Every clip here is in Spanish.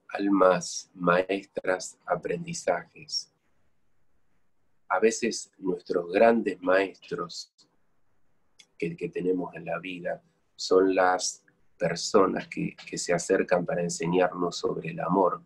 almas maestras, aprendizajes. A veces nuestros grandes maestros que tenemos en la vida son las personas que se acercan para enseñarnos sobre el amor.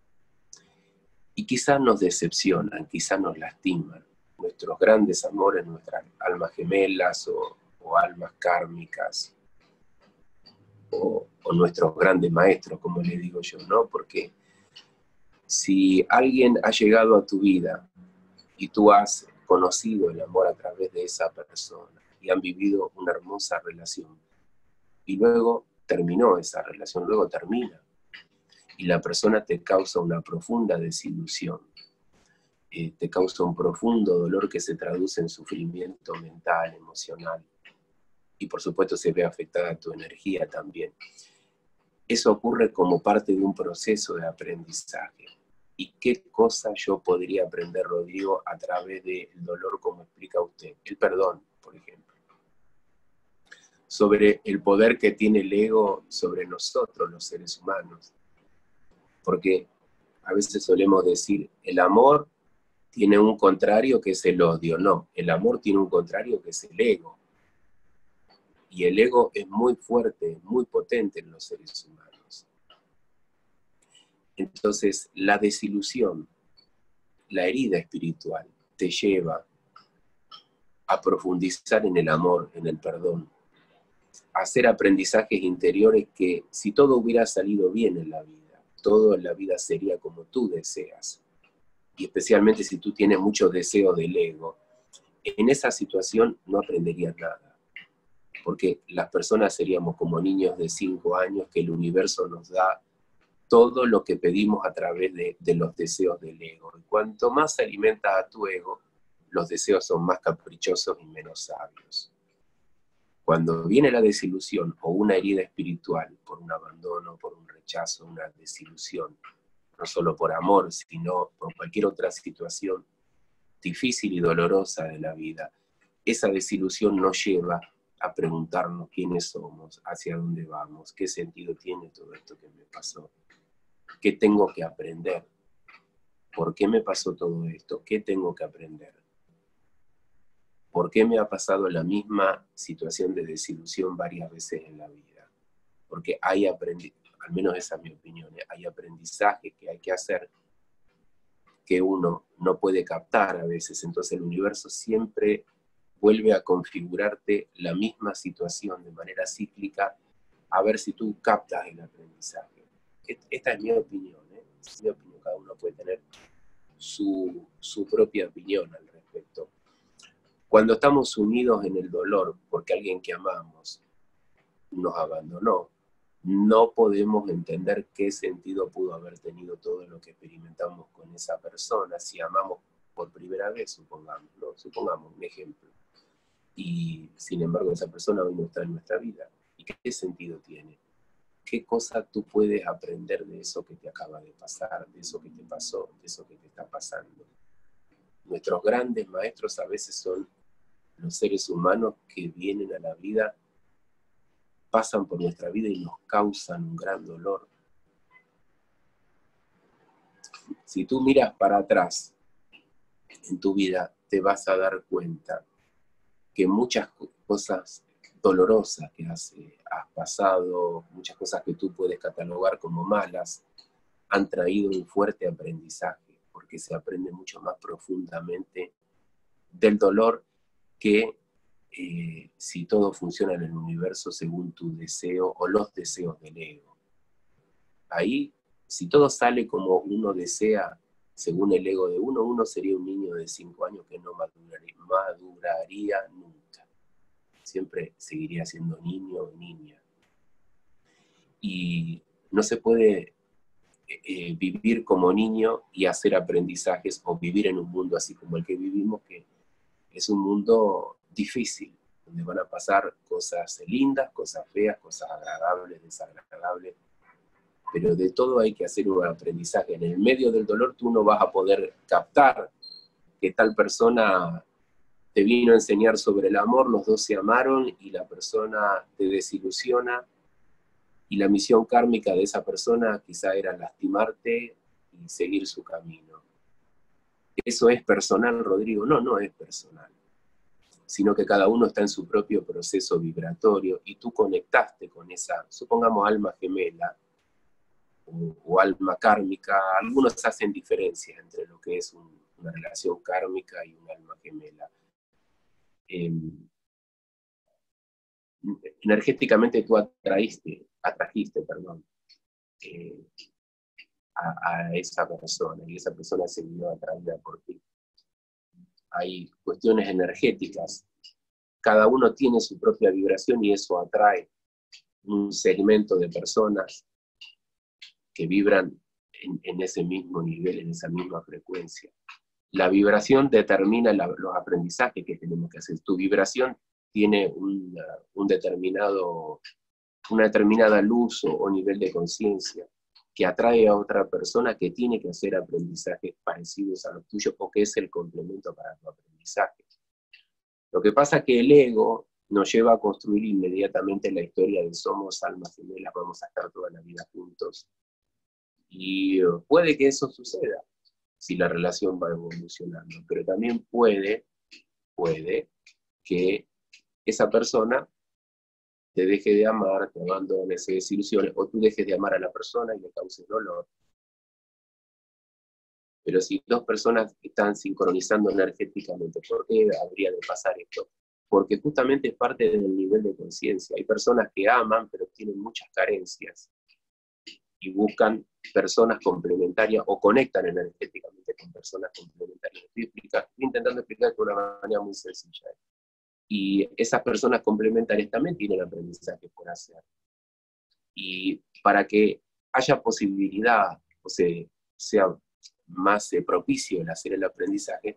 Y quizás nos decepcionan, quizás nos lastiman. Nuestros grandes amores, nuestras almas gemelas o almas kármicas, o nuestros grandes maestros, como le digo yo, ¿no? Porque si alguien ha llegado a tu vida y tú has conocido el amor a través de esa persona y han vivido una hermosa relación, y luego terminó esa relación, luego termina, y la persona te causa una profunda desilusión, te causa un profundo dolor que se traduce en sufrimiento mental, emocional, y por supuesto se ve afectada tu energía también. Eso ocurre como parte de un proceso de aprendizaje. ¿Y qué cosa yo podría aprender, Rodrigo, a través del dolor, como explica usted? El perdón, por ejemplo. Sobre el poder que tiene el ego sobre nosotros, los seres humanos. Porque a veces solemos decir, el amor tiene un contrario que es el odio. No, el amor tiene un contrario que es el ego. Y el ego es muy fuerte, muy potente en los seres humanos. Entonces, la desilusión, la herida espiritual, te lleva a profundizar en el amor, en el perdón, a hacer aprendizajes interiores que, si todo hubiera salido bien en la vida, todo en la vida sería como tú deseas. Y especialmente si tú tienes muchos deseos del ego, en esa situación no aprenderías nada. Porque las personas seríamos como niños de 5 años que el universo nos da todo lo que pedimos a través de los deseos del ego. Y cuanto más se alimenta a tu ego, los deseos son más caprichosos y menos sabios. Cuando viene la desilusión o una herida espiritual por un abandono, por un rechazo, una desilusión, no solo por amor, sino por cualquier otra situación difícil y dolorosa de la vida, esa desilusión nos lleva a preguntarnos quiénes somos, hacia dónde vamos, qué sentido tiene todo esto que me pasó, qué tengo que aprender, por qué me pasó todo esto, qué tengo que aprender, por qué me ha pasado la misma situación de desilusión varias veces en la vida, porque hay aprendizaje, al menos esa es mi opinión, hay aprendizaje que hay que hacer que uno no puede captar a veces, entonces el universo siempre vuelve a configurarte la misma situación de manera cíclica, a ver si tú captas el aprendizaje. Esta es mi opinión, ¿eh? Es mi opinión, cada uno puede tener su propia opinión al respecto. Cuando estamos sumidos en el dolor porque alguien que amamos nos abandonó, no podemos entender qué sentido pudo haber tenido todo lo que experimentamos con esa persona si amamos por primera vez, supongamos, ¿no? Supongamos un ejemplo. Y sin embargo esa persona hoy no está en nuestra vida. ¿Y qué sentido tiene? ¿Qué cosa tú puedes aprender de eso que te acaba de pasar, de eso que te pasó, de eso que te está pasando? Nuestros grandes maestros a veces son los seres humanos que vienen a la vida, pasan por nuestra vida y nos causan un gran dolor. Si tú miras para atrás en tu vida, te vas a dar cuenta que muchas cosas dolorosas que has pasado, muchas cosas que tú puedes catalogar como malas, han traído un fuerte aprendizaje, porque se aprende mucho más profundamente del dolor que si todo funciona en el universo según tu deseo o los deseos del ego. Ahí, si todo sale como uno desea, según el ego de uno, uno sería un niño de 5 años que no maduraría nunca. Siempre seguiría siendo niño o niña. Y no se puede vivir como niño y hacer aprendizajes o vivir en un mundo así como el que vivimos, que es un mundo difícil, donde van a pasar cosas lindas, cosas feas, cosas agradables, desagradables, pero de todo hay que hacer un aprendizaje. En el medio del dolor tú no vas a poder captar que tal persona te vino a enseñar sobre el amor, los dos se amaron y la persona te desilusiona y la misión kármica de esa persona quizá era lastimarte y seguir su camino. ¿Eso es personal, Rodrigo? No, no es personal, sino que cada uno está en su propio proceso vibratorio y tú conectaste con esa, supongamos, alma gemela o alma kármica. Algunos hacen diferencias entre lo que es una relación kármica y un alma gemela. Energéticamente tú atrajiste, a esa persona, y esa persona se vio atraída por ti. Hay cuestiones energéticas, cada uno tiene su propia vibración y eso atrae un segmento de personas que vibran en ese mismo nivel, en esa misma frecuencia. La vibración determina los aprendizajes que tenemos que hacer. Tu vibración tiene una determinada luz o nivel de conciencia que atrae a otra persona que tiene que hacer aprendizajes parecidos a los tuyos o que es el complemento para tu aprendizaje. Lo que pasa es que el ego nos lleva a construir inmediatamente la historia de somos almas gemelas, vamos a estar toda la vida juntos. Y puede que eso suceda si la relación va evolucionando, pero también puede que esa persona te deje de amar, te abandone, se desilusione, o tú dejes de amar a la persona y le causes dolor. Pero si dos personas están sincronizando energéticamente, ¿por qué habría de pasar esto? Porque justamente es parte del nivel de conciencia. Hay personas que aman, pero tienen muchas carencias y buscan personas complementarias o conectan energéticamente con personas complementarias. Estoy intentando explicar de una manera muy sencilla. Y esas personas complementarias también tienen aprendizaje por hacer. Y para que haya posibilidad, o sea más propicio el hacer el aprendizaje,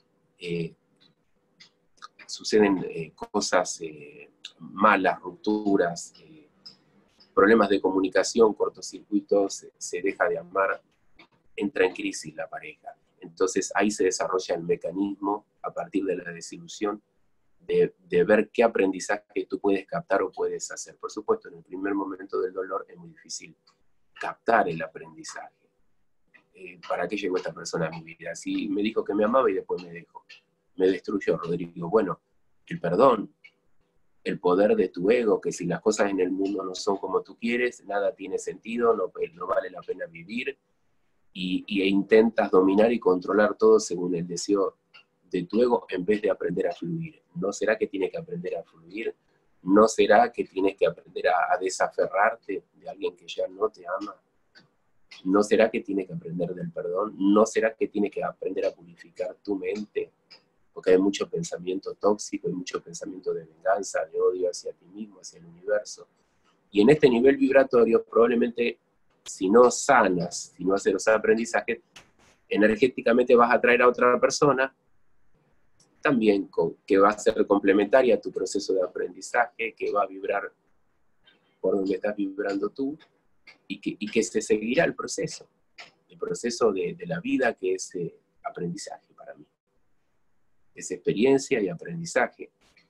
suceden cosas malas, rupturas, problemas de comunicación, cortocircuitos, se deja de amar, entra en crisis la pareja. Entonces ahí se desarrolla el mecanismo, a partir de la desilusión, de ver qué aprendizaje tú puedes captar o puedes hacer. Por supuesto, en el primer momento del dolor es muy difícil captar el aprendizaje. ¿Para qué llegó esta persona a mi vida? Si me dijo que me amaba y después me dejó. Me destruyó, Rodrigo. Bueno, el perdón, el poder de tu ego, que si las cosas en el mundo no son como tú quieres, nada tiene sentido, no vale la pena vivir, e intentas dominar y controlar todo según el deseo de tu ego en vez de aprender a fluir. ¿No será que tienes que aprender a fluir? ¿No será que tienes que aprender a desaferrarte de alguien que ya no te ama? ¿No será que tienes que aprender del perdón? ¿No será que tienes que aprender a purificar tu mente? Porque hay mucho pensamiento tóxico, hay mucho pensamiento de venganza, de odio hacia ti mismo, hacia el universo. Y en este nivel vibratorio, probablemente, si no sanas, si no haces los aprendizajes, energéticamente vas a atraer a otra persona, también que va a ser complementaria a tu proceso de aprendizaje, que va a vibrar por donde estás vibrando tú, y que se seguirá el proceso de la vida, que es aprendizaje para mí. Es experiencia y aprendizaje.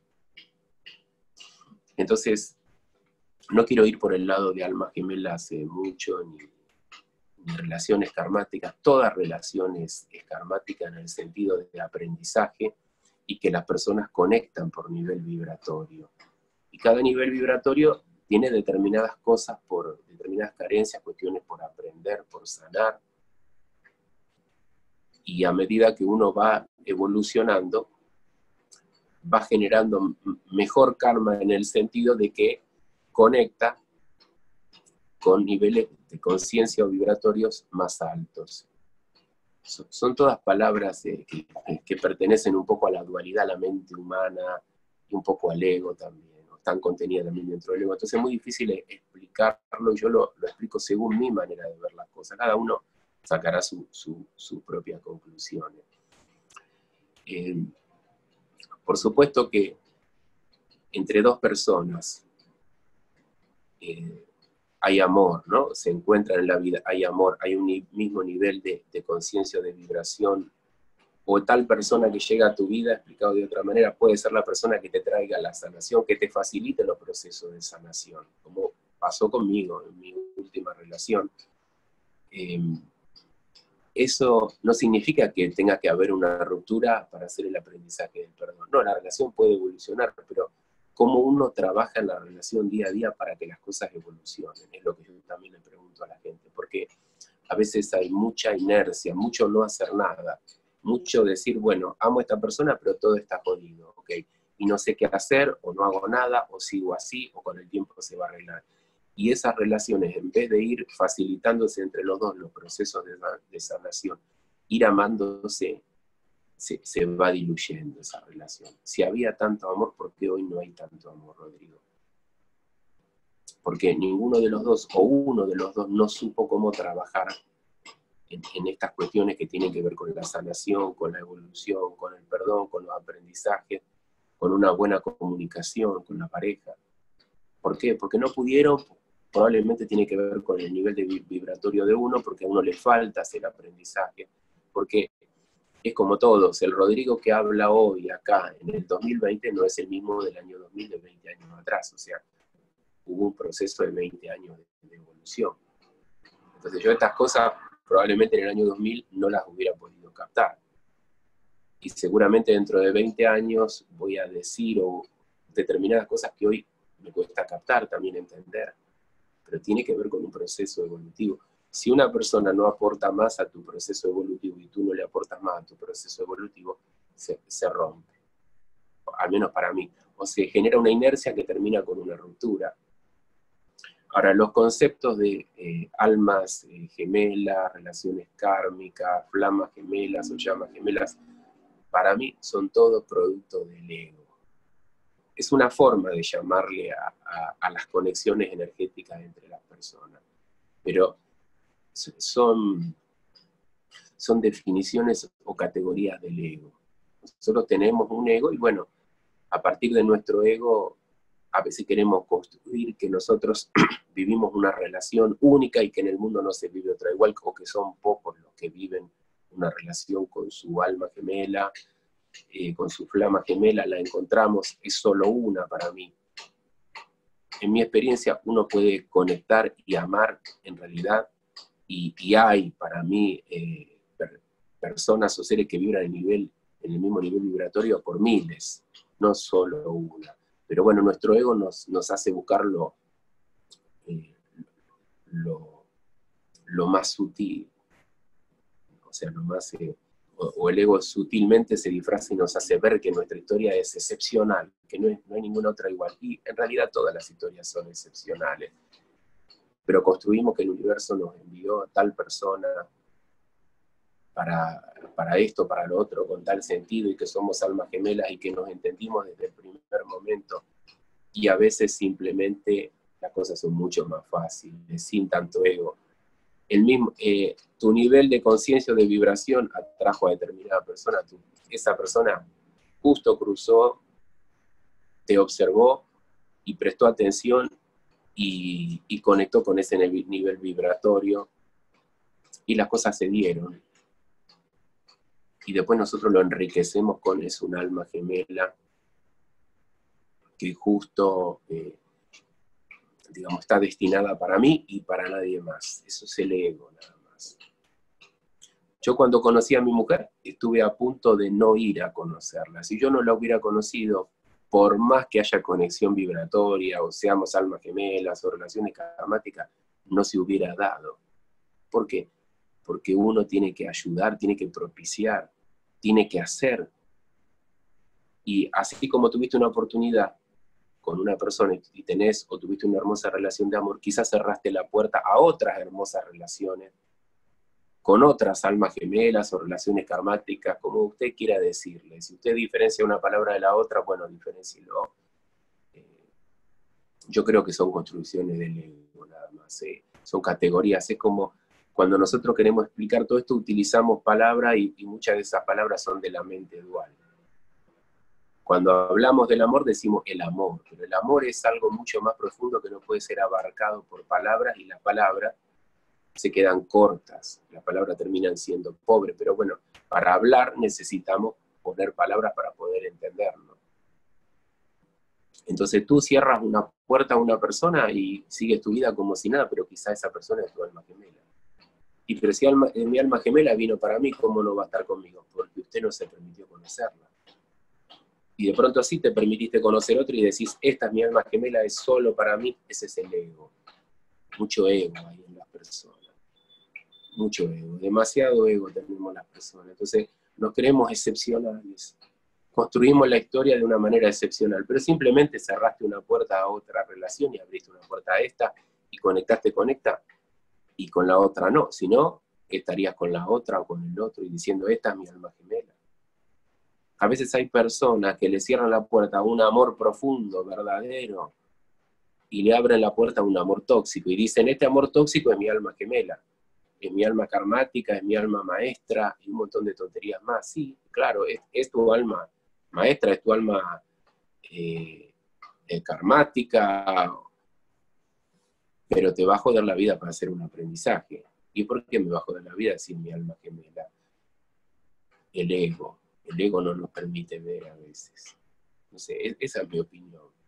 Entonces, no quiero ir por el lado de almas gemelas mucho, ni relaciones karmáticas. Toda relación es karmática en el sentido de aprendizaje y que las personas conectan por nivel vibratorio. Y cada nivel vibratorio tiene determinadas cosas, determinadas carencias, cuestiones por aprender, por sanar. Y a medida que uno va evolucionando, va generando mejor karma en el sentido de que conecta con niveles de conciencia o vibratorios más altos. Son todas palabras que pertenecen un poco a la dualidad, a la mente humana, y un poco al ego también, ¿no? Están contenidas también dentro del ego. Entonces es muy difícil explicarlo, yo lo explico según mi manera de ver las cosas. Cada uno sacará sus propias conclusiones. Por supuesto que entre dos personas hay amor, ¿no? Se encuentran en la vida, hay amor, hay un mismo nivel de conciencia, de vibración, o tal persona que llega a tu vida, explicado de otra manera, puede ser la persona que te traiga la sanación, que te facilite los procesos de sanación, como pasó conmigo en mi última relación. Eso no significa que tenga que haber una ruptura para hacer el aprendizaje del perdón. No, la relación puede evolucionar, pero cómo uno trabaja en la relación día a día para que las cosas evolucionen, es lo que yo también le pregunto a la gente, porque a veces hay mucha inercia, mucho no hacer nada, mucho decir, bueno, amo a esta persona, pero todo está jodido, ¿ok? Y no sé qué hacer, o no hago nada, o sigo así, o con el tiempo se va a arreglar. Y esas relaciones, en vez de ir facilitándose entre los dos los procesos de sanación, ir amándose, se va diluyendo esa relación. Si había tanto amor, ¿por qué hoy no hay tanto amor, Rodrigo? Porque ninguno de los dos, o uno de los dos, no supo cómo trabajar en estas cuestiones que tienen que ver con la sanación, con la evolución, con el perdón, con los aprendizajes, con una buena comunicación con la pareja. ¿Por qué? Porque no pudieron. Probablemente tiene que ver con el nivel de vibratorio de uno, porque a uno le falta hacer aprendizaje, porque es como todos, el Rodrigo que habla hoy acá en el 2020 no es el mismo del año 2000, de 20 años atrás, o sea, hubo un proceso de 20 años de evolución. Entonces yo estas cosas probablemente en el año 2000 no las hubiera podido captar, y seguramente dentro de 20 años voy a decir determinadas cosas que hoy me cuesta captar, también entender, pero tiene que ver con un proceso evolutivo. Si una persona no aporta más a tu proceso evolutivo y tú no le aportas más a tu proceso evolutivo, se rompe, al menos para mí, o se genera una inercia que termina con una ruptura. Ahora, los conceptos de almas gemelas, relaciones kármicas, flamas gemelas o llamas gemelas, para mí son todos producto del ego. Es una forma de llamarle a las conexiones energéticas entre las personas, pero son definiciones o categorías del ego. Nosotros tenemos un ego y bueno, a partir de nuestro ego a veces queremos construir que nosotros vivimos una relación única y que en el mundo no se vive otra igual, o que son pocos los que viven una relación con su alma gemela, con su flama gemela, la encontramos, es solo una para mí. En mi experiencia uno puede conectar y amar en realidad, y hay para mí personas o seres que vibran en el mismo nivel vibratorio por miles, no solo una. Pero bueno, nuestro ego nos hace buscar lo más sutil, o sea, lo más... o el ego sutilmente se disfraza y nos hace ver que nuestra historia es excepcional, que no hay ninguna otra igual. Y en realidad todas las historias son excepcionales. Pero construimos que el universo nos envió a tal persona para esto, para lo otro, con tal sentido, y que somos almas gemelas y que nos entendimos desde el primer momento. Y a veces simplemente las cosas son mucho más fáciles, sin tanto ego. Tu nivel de conciencia o de vibración atrajo a determinada persona. Esa persona justo cruzó, te observó y prestó atención y conectó con ese nivel vibratorio y las cosas se dieron. Y después nosotros lo enriquecemos con es un alma gemela que justo, digamos, está destinada para mí y para nadie más. Eso es el ego, nada más. Yo cuando conocí a mi mujer, estuve a punto de no ir a conocerla. Si yo no la hubiera conocido, por más que haya conexión vibratoria, o seamos almas gemelas, o relaciones karmáticas, no se hubiera dado. ¿Por qué? Porque uno tiene que ayudar, tiene que propiciar, tiene que hacer. Y así como tuviste una oportunidad con una persona y tenés o tuviste una hermosa relación de amor, quizás cerraste la puerta a otras hermosas relaciones, con otras almas gemelas o relaciones karmáticas, como usted quiera decirle. Si usted diferencia una palabra de la otra, bueno, diferéncielo. Yo creo que son construcciones del ego, nada más. Son categorías. Es como cuando nosotros queremos explicar todo esto, utilizamos palabras y muchas de esas palabras son de la mente dual. Cuando hablamos del amor, decimos el amor, pero el amor es algo mucho más profundo que no puede ser abarcado por palabras, y las palabras se quedan cortas, las palabras terminan siendo pobres, pero bueno, para hablar necesitamos poner palabras para poder entenderlo. Entonces tú cierras una puerta a una persona y sigues tu vida como si nada, pero quizá esa persona es tu alma gemela. Y pero si mi alma gemela vino para mí, ¿cómo no va a estar conmigo? Porque usted no se permitió conocerla. Y de pronto así te permitiste conocer otro y decís, esta es mi alma gemela, es solo para mí. Ese es el ego. Mucho ego hay en las personas. Mucho ego. Demasiado ego tenemos las personas. Entonces nos creemos excepcionales. Construimos la historia de una manera excepcional, pero simplemente cerraste una puerta a otra relación y abriste una puerta a esta y conectaste con esta y con la otra no. Si no, estarías con la otra o con el otro y diciendo, esta es mi alma gemela. A veces hay personas que le cierran la puerta a un amor profundo, verdadero, y le abren la puerta a un amor tóxico, y dicen, este amor tóxico es mi alma gemela, es mi alma karmática, es mi alma maestra, y un montón de tonterías más. Sí, claro, es tu alma maestra, es tu alma karmática, pero te va a joder la vida para hacer un aprendizaje. ¿Y por qué me va a joder la vida sin mi alma gemela? El ego no nos permite ver a veces. No sé, esa es mi opinión.